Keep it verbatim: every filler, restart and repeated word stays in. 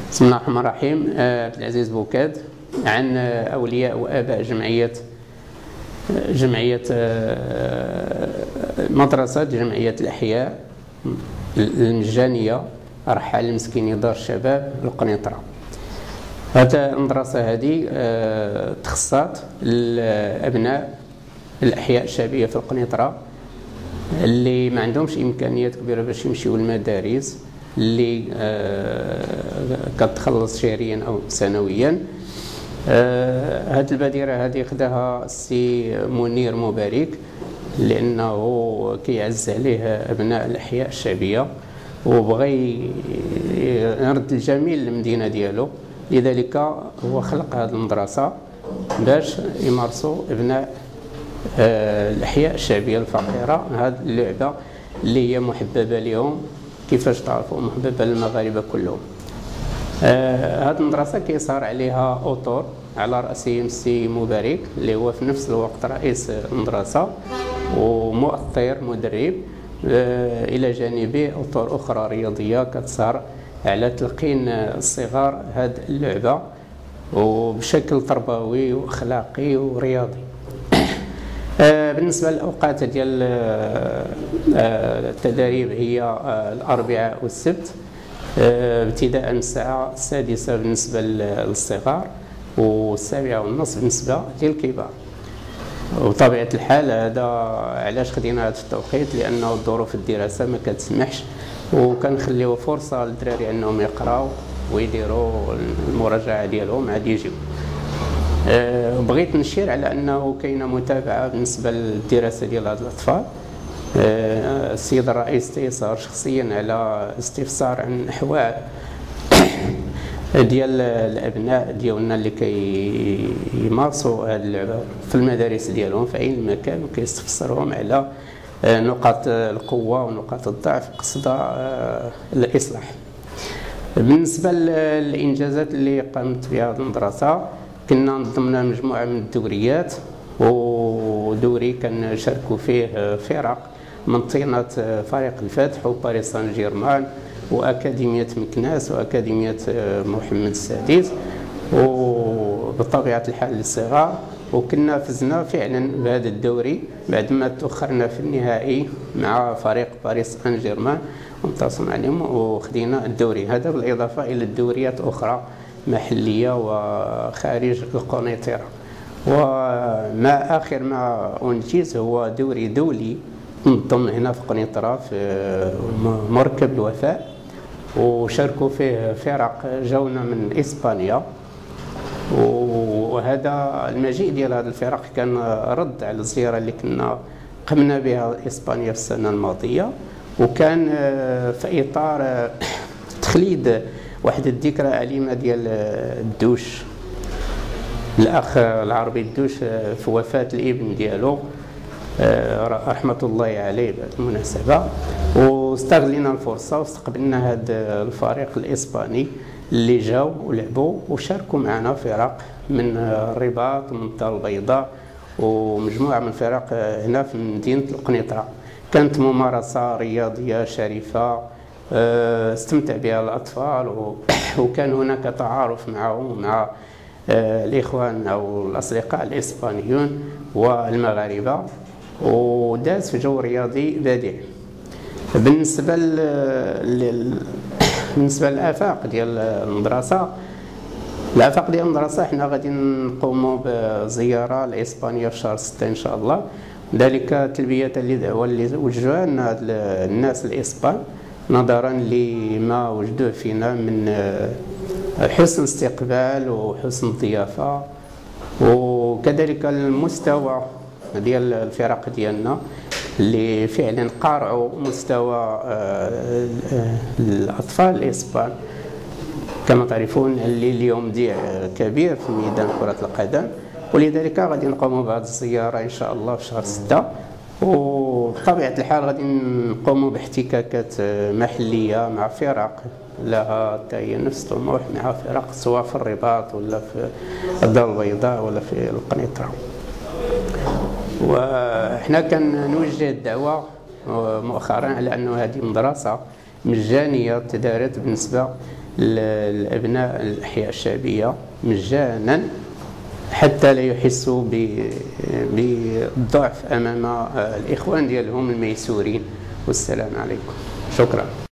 بسم الله الرحمن الرحيم. عبد العزيز بوكاد عن أولياء وآباء جمعية جمعية مدرسة جمعية الأحياء المجانية رحال المسكيني دار الشباب القنيطرة. هذا المدرسة هذه تخصصت لأبناء الأحياء الشعبية في القنيطرة اللي ما عندهمش إمكانيات كبيرة باش يمشيو المدارس اللي كتخلص شهريا أو سنويا. هذه البادرة هذه خداها السي منير مبارك لأنه كيعز عليه أبناء الأحياء الشعبية وبغى يرد الجميل للمدينة ديالو، لذلك هو خلق هذه المدرسة باش يمارسوا أبناء الأحياء الشعبية الفقيرة هذه اللعبة اللي هي محببة لهم كيفاش تعرفوا محببة للمغاربة كلهم. هذه المدرسة كيصار عليها أطر على رأسهم السي مبارك اللي هو في نفس الوقت رئيس المدرسة ومؤطر مدرب، إلى جانبه أطر أخرى رياضية كتصار على تلقين الصغار هذه اللعبة وبشكل تربوي وأخلاقي ورياضي. بالنسبة للأوقات ديال التدريب هي الأربعاء والسبت ابتداء من الساعة السادسة بالنسبة للصغار والسابعة والنصف بالنسبة للكبار. وبطبيعة الحال هذا علاش خدينا هذا التوقيت، لأنه ظروف الدراسة ما كتسمحش وكنخليو فرصة للدراري أنهم يقراو ويديروا المراجعة ديالهم عاد يجيو. أه بغيت نشير على أنه كاينة متابعة بالنسبة للدراسة ديال هاد الأطفال. أه السيد الرئيس تيسهر شخصيا على استفسار عن أحوال ديال الأبناء ديالنا اللي كيمارسوا هاد اللعبة في المدارس ديالهم في أي مكان، وكيستفسرهم على نقاط القوة ونقاط الضعف قصد أه الإصلاح. بالنسبة للإنجازات اللي قامت بها هذه المدرسة، كنا نظمنا مجموعة من الدوريات ودوري كان شاركوا فيه فرق من طينة فريق الفتح وباريس سان جيرمان وأكاديمية مكناس وأكاديمية محمد السادس وبطبيعة الحال للصغار، وكنا فزنا فعلا بهذا الدوري بعد ما تأخرنا في النهائي مع فريق باريس سان جيرمان وانتصرنا عليهم وخدينا الدوري هذا، بالإضافة إلى الدوريات أخرى محلية وخارج القنيطرة. وما آخر ما أنجز هو دوري دولي منظم هنا في القنيطرة في مركب الوفاء، وشاركوا فيه فرق جونا من إسبانيا، وهذا المجيء ديال هذه الفرق كان رد على الزيارة اللي كنا قمنا بها إسبانيا في السنة الماضية، وكان في إطار تخليد واحد الذكرى أليمة ديال الدوش الأخ العربي الدوش في وفاة الابن ديالو رحمة الله عليه بعد المناسبة، واستغلنا الفرصة واستقبلنا هذا الفريق الإسباني اللي جاوا ولعبوا وشاركوا معنا فرق من الرباط ومن الدار البيضاء ومجموعة من الفرق هنا في مدينة القنيطرة. كانت ممارسة رياضية شريفة استمتع بها الأطفال وكان هناك تعارف معهم ومع الإخوان أو الأصدقاء الإسبانيون والمغاربة، وداز في جو رياضي بادع. بالنسبة لل بالنسبة للآفاق ديال المدرسة، الآفاق ديال المدرسة حنا غادي نقوموا بزيارة لإسبانيا في شهر ستة إن شاء الله، ذلك تلبية لدعوة اللي وجهوها لنا الناس الإسبان نظرا لما وجدوه فينا من حسن استقبال وحسن ضيافة، وكذلك المستوى ديال الفرق ديالنا اللي فعلا قارعوا مستوى الأطفال الإسبان. كما تعرفون اللي اليوم ضيع كبير في ميدان كرة القدم، ولذلك غادي نقوموا بهذه الزيارة إن شاء الله في شهر ستة، وبطبيعة الحال غادي نقوموا باحتكاكات محلية مع فرق لها هي نفس الطموح، مع فرق سواء في الرباط ولا في الدار البيضاء ولا في القنيطرة. وحنا كنوجه الدعوة مؤخرا على أنه هذه مدرسة مجانية تدارت بالنسبة الأبناء الأحياء الشعبية مجانا حتى لا يحسوا بالضعف أمام الإخوان ديالهم الميسورين. والسلام عليكم. شكرا.